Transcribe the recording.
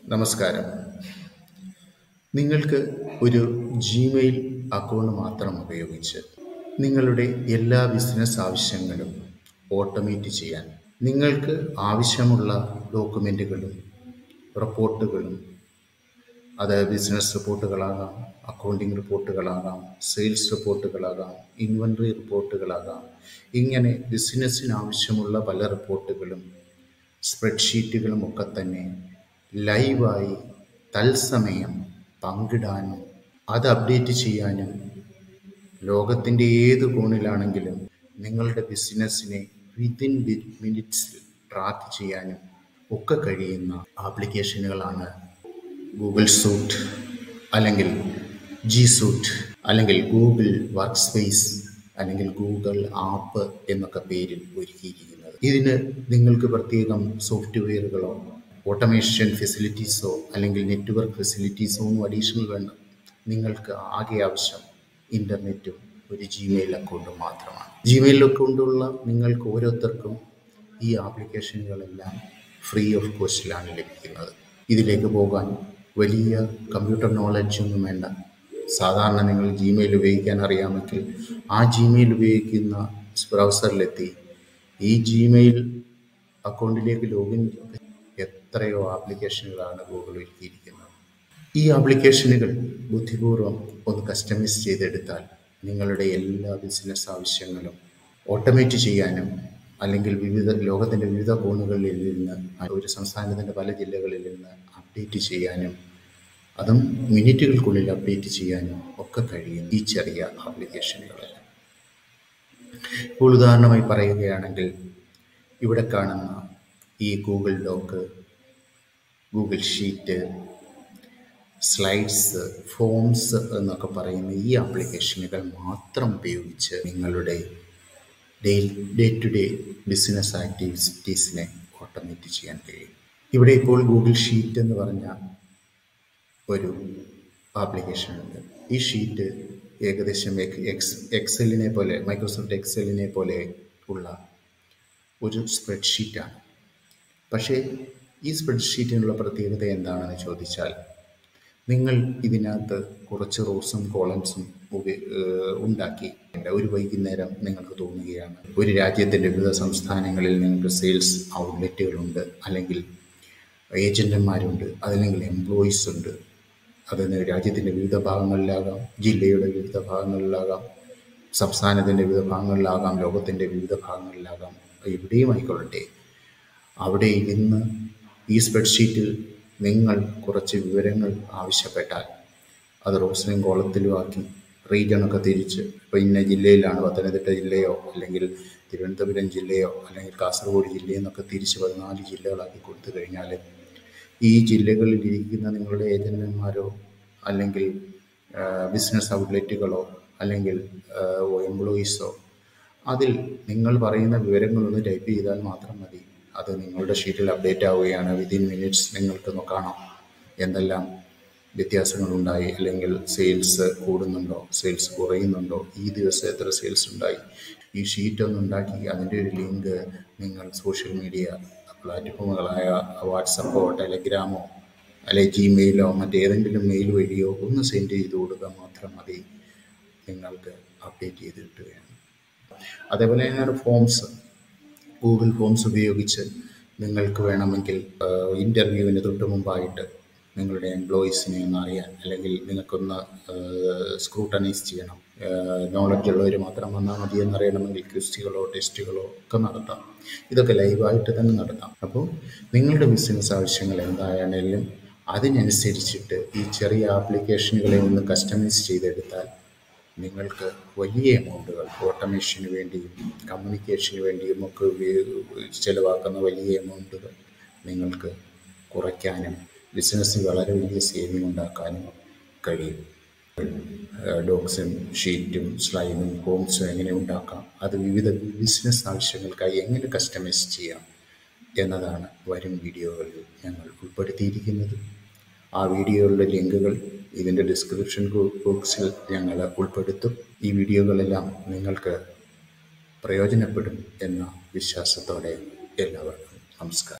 നമസ്കാരം. നിങ്ങൾക്ക് ഒരു ജിമെയിൽ അക്കൗണ്ട് മാത്രം ഉപയോഗിച്ച് നിങ്ങളുടെ എല്ലാ ബിസിനസ് ആവശ്യങ്ങളും ഓട്ടോമേറ്റ് ചെയ്യാൻ, നിങ്ങൾക്ക് ആവശ്യമുള്ള ഡോക്യുമെൻറ്റുകളും റിപ്പോർട്ടുകളും, അത് ബിസിനസ് റിപ്പോർട്ടുകളാകാം, അക്കൗണ്ടിംഗ് റിപ്പോർട്ടുകളാകാം, സെയിൽസ് റിപ്പോർട്ടുകളാകാം, ഇൻവെൻ്ററി റിപ്പോർട്ടുകളാകാം, ഇങ്ങനെ ബിസിനസ്സിന് ആവശ്യമുള്ള പല റിപ്പോർട്ടുകളും സ്പ്രെഡ്ഷീറ്റുകളും ഒക്കെ തന്നെ ലൈവായി തത്സമയം പങ്കിടാനും അത് അപ്ഡേറ്റ് ചെയ്യാനും ലോകത്തിൻ്റെ ഏത് കോണിലാണെങ്കിലും നിങ്ങളുടെ ബിസിനസ്സിനെ വിത്തിൻ മിനിറ്റ്സിൽ ട്രാക്ക് ചെയ്യാനും ഒക്കെ കഴിയുന്ന ആപ്ലിക്കേഷനുകളാണ് ഗൂഗിൾ സൂട്ട് അല്ലെങ്കിൽ ജി സൂട്ട് അല്ലെങ്കിൽ ഗൂഗിൾ വർക്ക് സ്പേസ് അല്ലെങ്കിൽ ഗൂഗിൾ ആപ്പ് എന്നൊക്കെ പേരിൽ ഒരുക്കിയിരിക്കുന്നത്. ഇതിന് നിങ്ങൾക്ക് പ്രത്യേകം സോഫ്റ്റ്വെയറുകളോ ഓട്ടോമേഷൻ ഫെസിലിറ്റീസോ അല്ലെങ്കിൽ നെറ്റ്വർക്ക് ഫെസിലിറ്റീസോ ഒന്നും അഡീഷണൽ വേണ്ട. നിങ്ങൾക്ക് ആകെ ആവശ്യം ഇൻ്റർനെറ്റും ഒരു ജിമെയിൽ അക്കൗണ്ടും മാത്രമാണ്. ജിമെയിൽ അക്കൗണ്ടുള്ള നിങ്ങൾക്ക് ഓരോരുത്തർക്കും ഈ ആപ്ലിക്കേഷനുകളെല്ലാം ഫ്രീ ഓഫ് കോസ്റ്റിലാണ് ലഭിക്കുന്നത്. ഇതിലേക്ക് പോകാൻ വലിയ കമ്പ്യൂട്ടർ നോളജ് ഒന്നും വേണ്ട. സാധാരണ നിങ്ങൾ ജിമെയിൽ ഉപയോഗിക്കാൻ അറിയാമെങ്കിൽ ആ ജിമെയിൽ ഉപയോഗിക്കുന്ന ബ്രൗസറിലെത്തി ഈ ജിമെയിൽ അക്കൗണ്ടിലേക്ക് ലോഗിൻ എത്രയോ ആപ്ലിക്കേഷനുകളാണ് ഗൂഗിൾ ഒരുക്കിയിരിക്കുന്നത്. ഈ ആപ്ലിക്കേഷനുകൾ ബുദ്ധിപൂർവ്വം ഒന്ന് കസ്റ്റമൈസ് ചെയ്തെടുത്താൽ നിങ്ങളുടെ എല്ലാ ബിസിനസ് ആവശ്യങ്ങളും ഓട്ടോമേറ്റ് ചെയ്യാനും അല്ലെങ്കിൽ ലോകത്തിൻ്റെ വിവിധ കോണുകളിൽ നിന്ന് ഒരു സംസ്ഥാനത്തിൻ്റെ പല ജില്ലകളിൽ നിന്ന് അപ്ഡേറ്റ് ചെയ്യാനും അതും മിനിറ്റുകൾക്കുള്ളിൽ അപ്ഡേറ്റ് ചെയ്യാനും ഒക്കെ കഴിയും ഈ ചെറിയ ആപ്ലിക്കേഷനുകളെല്ലാം. ഇപ്പോൾ ഉദാഹരണമായി പറയുകയാണെങ്കിൽ ഇവിടെ കാണുന്ന ഈ Google doc, Google sheet, slides, forms എന്നൊക്കെ പറയുന്ന ഈ ആപ്ലിക്കേഷനുകൾ മാത്രം ഉപയോഗിച്ച് നിങ്ങളുടെ ഡേ ടു ഡേ ബിസിനസ് ആക്ടിവിറ്റീസിനെ ഓട്ടോമേറ്റ് ചെയ്യാൻ കഴിയും. ഇവിടെ ഇപ്പോൾ ഗൂഗിൾ ഷീറ്റ് എന്ന് പറഞ്ഞ ഒരു ആപ്ലിക്കേഷനുണ്ട്. ഈ ഷീറ്റ് ഏകദേശം എക്സലിനെ പോലെ, മൈക്രോസോഫ്റ്റ് എക്സലിനെ പോലെ ഉള്ള ഒരു സ്പ്രെഡ്ഷീറ്റാണ്. പക്ഷേ ഈ സ്പ്രെഡ്ഷീറ്റിനുള്ള പ്രത്യേകത എന്താണെന്ന് ചോദിച്ചാൽ, നിങ്ങൾ ഇതിനകത്ത് കുറച്ച് റോസും കോളംസും ഉണ്ടാക്കി ഒരു വൈകുന്നേരം നിങ്ങൾക്ക് തോന്നുകയാണ് ഒരു രാജ്യത്തിൻ്റെ വിവിധ സംസ്ഥാനങ്ങളിൽ നിങ്ങൾക്ക് സെയിൽസ് ഔട്ട്ലെറ്റുകളുണ്ട്, അല്ലെങ്കിൽ ഏജൻറ്റന്മാരുണ്ട്, അതല്ലെങ്കിൽ എംപ്ലോയീസ് ഉണ്ട്. അതിന് രാജ്യത്തിൻ്റെ വിവിധ ഭാഗങ്ങളിലാകാം, ജില്ലയുടെ വിവിധ ഭാഗങ്ങളിലാകാം, സംസ്ഥാനത്തിൻ്റെ വിവിധ ഭാഗങ്ങളിലാകാം, ലോകത്തിൻ്റെ വിവിധ ഭാഗങ്ങളിലാകാം, എവിടെയും ആയിക്കൊള്ളട്ടെ. അവിടെ ഇരുന്ന് ഈ സ്പ്രെഡ്ഷീറ്റിൽ നിങ്ങൾ കുറച്ച് വിവരങ്ങൾ ആവശ്യപ്പെട്ടാൽ അത് റോസിലും കോളത്തിലും ആക്കി റീജിയണൊക്കെ തിരിച്ച്, ഇപ്പോൾ ഇന്ന ജില്ലയിലാണ്, പത്തനംതിട്ട ജില്ലയോ അല്ലെങ്കിൽ തിരുവനന്തപുരം ജില്ലയോ അല്ലെങ്കിൽ കാസർഗോഡ് ജില്ലയോ എന്നൊക്കെ തിരിച്ച് 14 ജില്ലകളാക്കി കൊടുത്തു കഴിഞ്ഞാൽ ഈ ജില്ലകളിൽ ഇരിക്കുന്ന നിങ്ങളുടെ ഏജൻറ്റന്മാരോ അല്ലെങ്കിൽ ബിസിനസ് ഔട്ട്ലെറ്റുകളോ അല്ലെങ്കിൽ എംപ്ലോയീസോ അതിൽ നിങ്ങൾ പറയുന്ന വിവരങ്ങളൊന്ന് ടൈപ്പ് ചെയ്താൽ മാത്രം മതി. അത് നിങ്ങളുടെ ഷീറ്റിൽ അപ്ഡേറ്റ് ആവുകയാണ്. വിതിൻ മിനിറ്റ്സ് നിങ്ങൾക്ക് കാണാം എന്തെല്ലാം വ്യത്യാസങ്ങളുണ്ടായി, അല്ലെങ്കിൽ സെയിൽസ് കൂടുന്നുണ്ടോ, സെയിൽസ് കുറയുന്നുണ്ടോ, ഈ ദിവസം എത്ര സെയിൽസ് ഉണ്ടായി. ഈ ഷീറ്റൊന്നും ഉണ്ടാക്കി അതിൻ്റെ ഒരു ലിങ്ക് നിങ്ങൾ സോഷ്യൽ മീഡിയ പ്ലാറ്റ്ഫോമുകളായ വാട്സപ്പോ ടെലഗ്രാമോ അല്ലെങ്കിൽ ജിമെയിലോ മറ്റേതെങ്കിലും മെയിൽ വഴിയോ ഒന്ന് സെൻഡ് ചെയ്ത് കൊടുക്കുക മാത്രം മതി. നിങ്ങൾക്ക് അപ്ഡേറ്റ് ചെയ്ത് കിട്ടുകയാണ്. അതേപോലെ തന്നെയാണ് ഫോംസ്. ഗൂഗിൾ ഫോംസ് ഉപയോഗിച്ച് നിങ്ങൾക്ക് വേണമെങ്കിൽ ഇൻ്റർവ്യൂവിന് തൊട്ട് മുമ്പായിട്ട് നിങ്ങളുടെ എംപ്ലോയീസിനെ ഒന്ന് അറിയാൻ, അല്ലെങ്കിൽ നിങ്ങൾക്കൊന്ന് സ്ക്രൂട്ടനൈസ് ചെയ്യണം, നോളജ് ഉള്ളവർ മാത്രം വന്നാൽ മതി എന്നറിയണമെങ്കിൽ ക്വിസുകളോ ടെസ്റ്റുകളോ ഒക്കെ നടത്താം. ഇതൊക്കെ ലൈവായിട്ട് തന്നെ നടത്താം. അപ്പോൾ നിങ്ങളുടെ ബിസിനസ് ആവശ്യങ്ങൾ എന്തായാലും അതിനനുസരിച്ചിട്ട് ഈ ചെറിയ ആപ്ലിക്കേഷനുകളെ ഒന്ന് കസ്റ്റമൈസ് ചെയ്തെടുത്താൽ നിങ്ങൾക്ക് വലിയ എമൗണ്ടുകൾ ഓട്ടോമേഷന് വേണ്ടിയും കമ്മ്യൂണിക്കേഷന് വേണ്ടിയും ഒക്കെ ചിലവാക്കുന്ന വലിയ എമൗണ്ടുകൾ നിങ്ങൾക്ക് കുറയ്ക്കാനും ബിസിനസ്സിൽ വളരെ വലിയ സേവിങ് ഉണ്ടാക്കാനും കഴിയും. ഡോക്സും ഷീറ്റും സ്ലൈഡും ഫോംസും എങ്ങനെ ഉണ്ടാക്കാം, അത് വിവിധ ബിസിനസ് ആവശ്യങ്ങൾക്കായി എങ്ങനെ കസ്റ്റമൈസ് ചെയ്യാം എന്നതാണ് വരും വീഡിയോകളിൽ ഞങ്ങൾ ഉൾപ്പെടുത്തിയിരിക്കുന്നത്. ആ വീഡിയോകളുടെ ലിങ്കുകൾ ഇതിൻ്റെ ഡിസ്ക്രിപ്ഷൻ ബോക്സിൽ ഞങ്ങൾ ഉൾപ്പെടുത്തും. ഈ വീഡിയോകളെല്ലാം നിങ്ങൾക്ക് പ്രയോജനപ്പെടും എന്ന വിശ്വാസത്തോടെ എല്ലാവർക്കും നമസ്കാരം.